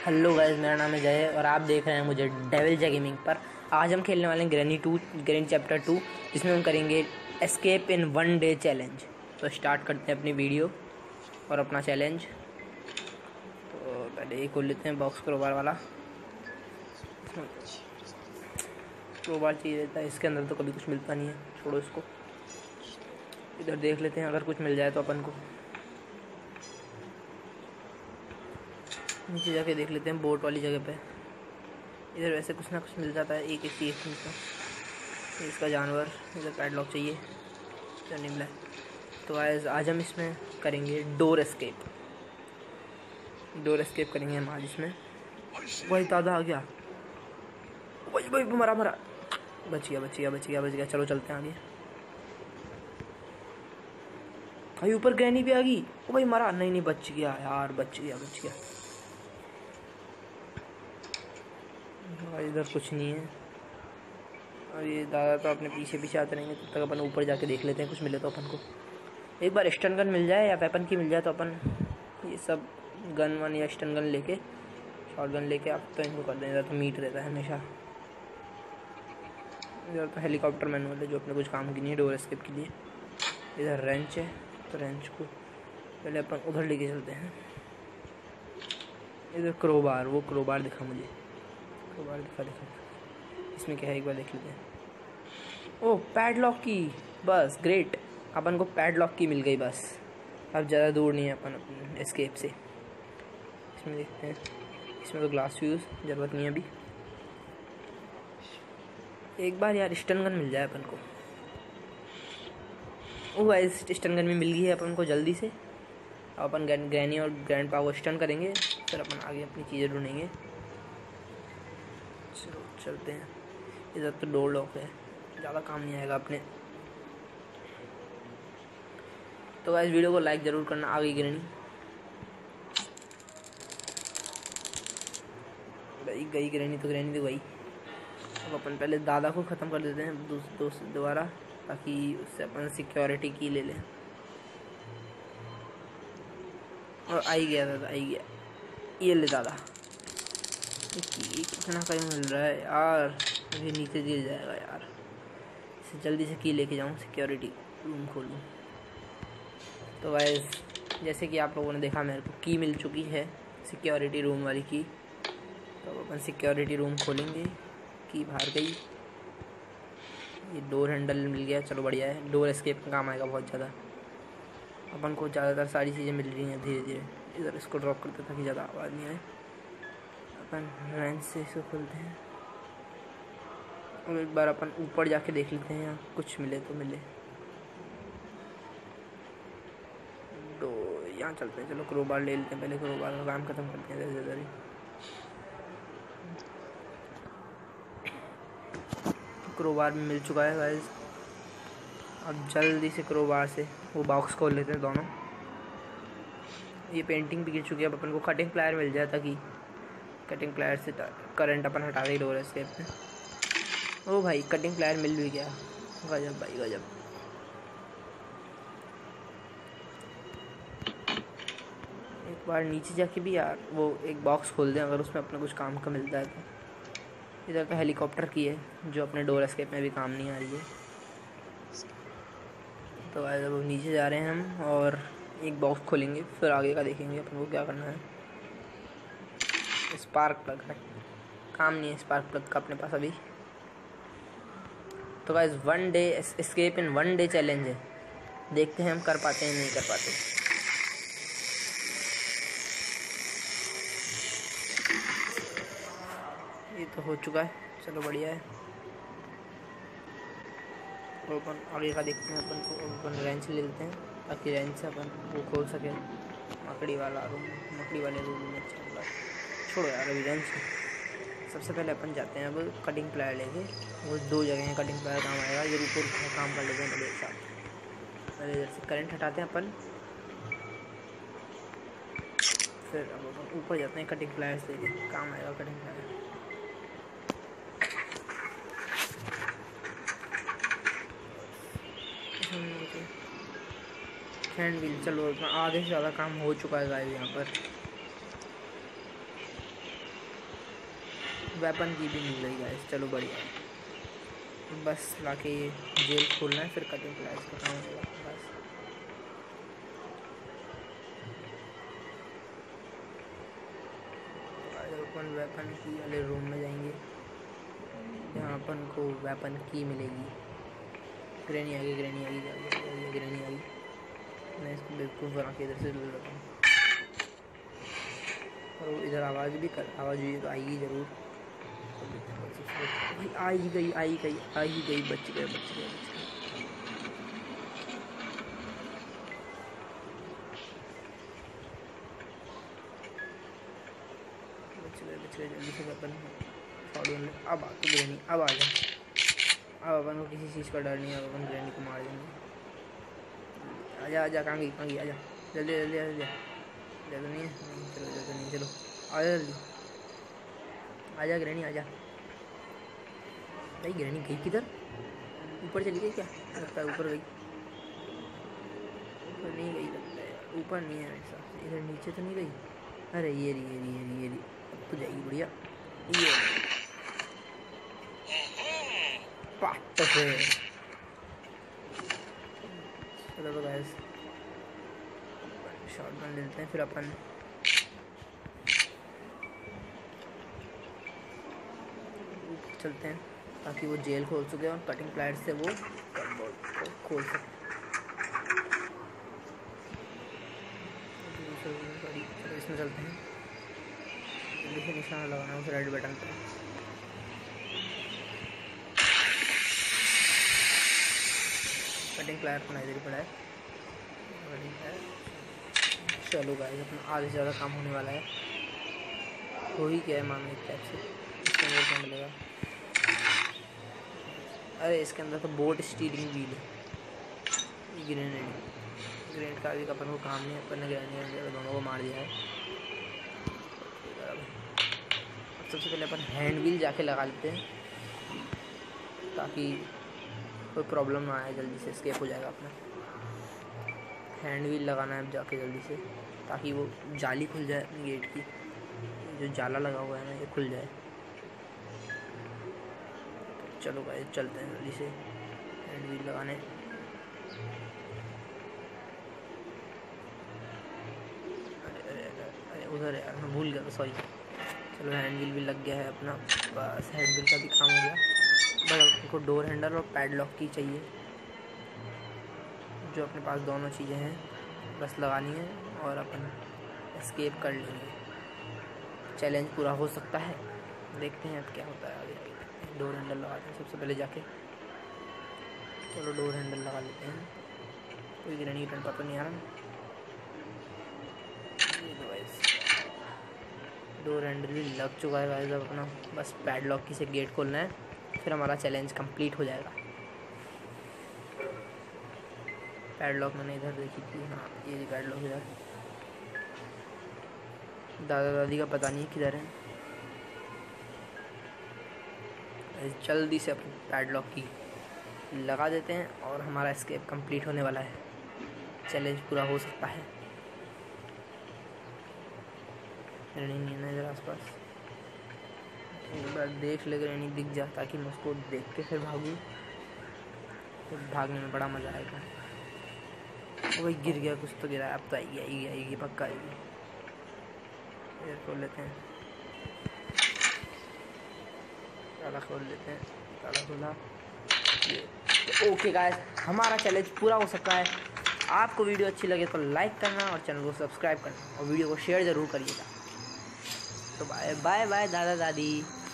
Hello guys, मेरा नाम है जय और आप देख रहे हैं मुझे डेविल जय गेमिंग पर। आज हम खेलने वाले हैं ग्रैनी चैप्टर 2, जिसमें हम करेंगे एस्केप इन 1 डे चैलेंज। तो स्टार्ट करते हैं अपनी वीडियो और अपना चैलेंज। तो पहले ये खोल लेते हैं बॉक्स क्रोबार वाला। क्रोबार चाहिए रहता है, इसके अंदर तो कभी कुछ मिलता नहीं है, छोड़ो इसको। इधर देख लेते हैं, अगर कुछ मिल जाए तो अपन को। नीचे जाके देख लेते हैं बोट वाली जगह पे। इधर वैसे कुछ ना कुछ मिल जाता है, एक चीज़ मिलता। इसका जानवर, इधर पैडलॉक चाहिए, इधर नहीं मिला। तो आज हम इसमें करेंगे डोर एस्केप करेंगे हम आज इसमें। वही दादा आ गया, वही मरा। बच गया। चलो चलते हैं आगे। भाई ऊपर ग्रैनी भी आ गई। ओ भाई मरा नहीं, बच गया यार, बच गया। भाई इधर कुछ नहीं है और ये दादा तो अपने पीछे आते रहेंगे। तब तक अपन ऊपर जाके देख लेते हैं, कुछ मिले तो अपन को। एक बार स्टन गन मिल जाए या वेपन की मिल जाए तो अपन ये सब गन वन या स्टन गन लेके, शॉर्ट गन लेके आप तो इनको कर दें। इधर तो मीट रहता है हमेशा। इधर तो हेलीकॉप्टर मैनुअल है जो अपने कुछ काम की नहीं है डोर एस्केप के लिए। इधर रेंच है, तो रेंच को पहले अपन उधर लेके चलते हैं। इधर क्रोबार, वो क्रोबार दिखा मुझे। क्रोबार दिखा इसमें क्या है, एक बार देख लेते हैं। ओह पैडलॉक की, बस ग्रेट। अपन को पैडलॉक की मिल गई बस। अब ज़्यादा दूर नहीं है अपन अपने एस्केप से। इसमें देखते हैं, इसमें तो ग्लास फ्यूज़ ज़रूरत नहीं है अभी। एक बार यार स्टन गन मिल जाए अपन को। ओह गाइस, स्टन गन भी मिल गई है अपन को जल्दी से। अब अपन ग्रैनी और ग्रैंडपा को स्टन करेंगे, फिर अपन आगे अपनी चीज़ें ढूंढेंगे। चलो चलते हैं। इधर तो डोर लॉक है, ज़्यादा काम नहीं आएगा अपने। तो गाइस वीडियो को लाइक ज़रूर करना। आ गई ग्रैनी, गई ग्रैनी तो गई। अब अपन पहले दादा को ख़त्म कर देते हैं दोबारा, ताकि उससे अपन सिक्योरिटी की ले लें। और आई गया दादा, ये ले दादा। ये कितना कहीं मिल रहा है यार, अभी नीचे गिर जाएगा यार। इसे जल्दी से की लेके जाऊँ, सिक्योरिटी रूम खोलूँ। तो गाइस जैसे कि आप लोगों ने देखा, मेरे को की मिल चुकी है, सिक्योरिटी रूम वाली की। तो अपन सिक्योरिटी रूम खोलेंगे। की बाहर गई। ये डोर हैंडल मिल गया, चलो बढ़िया है। डोर एस्केप का काम आएगा बहुत ज़्यादा। अपन को ज़्यादातर सारी चीज़ें मिल रही हैं धीरे धीरे। इधर इसको ड्रॉप करते ताकि ज़्यादा आवाज़ नहीं आए। अपन रेंच से इसको खोलते हैं और एक बार अपन ऊपर जाके देख लेते हैं, यहाँ कुछ मिले तो मिले। तो यहाँ चलते हैं, चलो क्रोबार ले लेते हैं। पहले क्रोबार का काम ख़त्म करते हैं जल्दी जल्दी। क्रोबार भी मिल चुका है गाइस। अब जल्दी से क्रोबार से वो बॉक्स खोल लेते हैं दोनों। ये पेंटिंग भी गिर चुकी है। अब अपन को कटिंग प्लायर मिल जाए, ताकि कटिंग प्लायर से करंट अपन हटा दे डोर एस्केप में। ओ भाई कटिंग प्लायर मिल भी गया, गजब भाई गजब। एक बार नीचे जाके भी यार वो एक बॉक्स खोल दें, अगर उसमें अपना कुछ काम का मिलता है तो। इधर तो हेलीकॉप्टर की है जो अपने डोर एस्केप में भी काम नहीं आ रही है। तो अब नीचे जा रहे हैं हम और एक बॉक्स खोलेंगे, फिर आगे का देखेंगे अपन को क्या करना है। स्पार्क प्लग है, काम नहीं है स्पार्क प्लग का अपने पास अभी। तो guys 1 day escape in 1 day challenge है, देखते हैं हम कर पाते हैं नहीं कर पाते। ये तो हो चुका है, चलो बढ़िया है। तो अपन आगे का देखते हैं। अपन रेंच ले लेते हैं, ताकि रेंच से अपन वो खोल सके मकड़ी वाले रूम में। अच्छा छोड़ो यार अभी रेंच। सबसे पहले अपन जाते हैं अब कटिंग प्लायर लेके। वो 2 जगह हैं कटिंग प्लायर काम आएगा। ये ऊपर काम कर लेते हैं पहले एक साथ। पहले इधर से करंट हटाते हैं अपन, फिर अब अपन ऊपर जाते हैं कटिंग प्लायर से लेके, काम आएगा कटिंग प्लायर। हैंड व्हील, चलो आधे से ज़्यादा काम हो चुका है गाइस यहाँ पर। वेपन की भी मिल रही गाइस, चलो बढ़िया। बस लाके ये जेल खोलना है, फिर कटिंग प्लायर्स का काम होगा बस। अपन वेपन की वाले रूम में जाएंगे जहाँ अपन को वेपन की मिलेगी। ग्रेनी आ गई, ग्रेनी आ गई, ग्रेनी आ गई। मैं इसको बेवकूफ़ बना के इधर से ले लेता हूँ। और इधर आवाज़ भी तो आएगी ज़रूर। आ ही गई, बच गए। जल्दी से वेपन अब आ तो ग्रेनी, अब आ जा। अब अपन को किसी चीज़ का डर नहीं है, अपन ग्रेनी को मार देंगे। आजा कहाँ गई, आजा जल्दी ज़्यादा नहीं है, चलो आजा जल्दी, आजा ग्रेनी आजा। भाई ग्रेनी गई किधर? ऊपर चली गई क्या? लगता है ऊपर गई, ऊपर नहीं गई लगता है, ऊपर नहीं है ऐसा, इधर नीचे तो नहीं गई। अरे ये रही, अब तो जाएगी बढ़िया। ये पाट से चलो तो गाइस शॉटगन लेते हैं, फिर अपन चलते हैं ताकि वो जेल खोल सके और कटिंग प्लायर्स से वो खोल सके। चलो इसमें चलते हैं, जल्दी से निशाना लगाना है उस रेड बटन पे। कटिंग प्लायर अपना इधर ही पड़ा है। चलो गाइस अपना आगे से ज़्यादा काम होने वाला है, हो ही क्या है मानो एक टाइप से। इसके अंदर क्या मिलेगा? अरे इसके अंदर तो बोट स्टीयरिंग व्हील है। ग्रेनेड का भी अपन को काम नहीं है, अपन ने ग्रेनेड दोनों को मार दिया है। सबसे पहले अपन हैंड व्हील जाके लगा लेते हैं ताकि कोई प्रॉब्लम ना आए, जल्दी से एस्केप हो जाएगा अपना। हैंड व्हील लगाना है जाके जल्दी से ताकि वो जाली खुल जाए अपनी गेट की, जो जाला लगा हुआ है ना ये खुल जाए। चलो भाई चलते हैं जल्दी से हैंड व्हील लगाने। अरे उधर यार मैं भूल गया, सॉरी। चलो हैंड व्हील भी लग गया है अपना, बस हैंड व्हील का भी काम हो गया। बस हमको डोर हैंडल और पैडलॉक की चाहिए, जो अपने पास दोनों चीज़ें हैं, बस लगानी है और अपन एस्केप कर लेंगे। चैलेंज पूरा हो सकता है, देखते हैं अब क्या होता है आगे। डोर हैंडल लगाते हैं सबसे पहले जाके। चलो डोर हैंडल लगा लेते हैं, कोई ग्रेनेड टन पता नहीं आ रहा। डोर हैंडल भी लग चुका है गाइस, अब अपना बस पैडलॉक की से गेट खोलना है, फिर हमारा चैलेंज कंप्लीट हो जाएगा। पैडलॉक मैंने इधर देखी थी, हाँ ये पैडलॉक इधर। दादा दादी का पता नहीं किधर है। जल्दी से अपनी पैडलॉक की लगा देते हैं और हमारा एस्केप कंप्लीट होने वाला है, चैलेंज पूरा हो सकता है। नहीं है ना इधर आसपास, एक बार देख ले ग्रेनी दिख जा ताकि मैं उसको देख के फिर भागूँ, तो भागने में बड़ा मज़ा आएगा। वही गिर गया, कुछ तो गिरा, अब तो आएगी पक्का आएगी। इधर खोल लेते हैं, ताला खोल लेते हैं, ताला खोला। ओके गाइस हमारा चैलेंज पूरा हो सकता है। आपको वीडियो अच्छी लगे तो लाइक करना और चैनल को सब्सक्राइब करना और वीडियो को शेयर ज़रूर करिएगा। तो बाय बाय दादा दादी।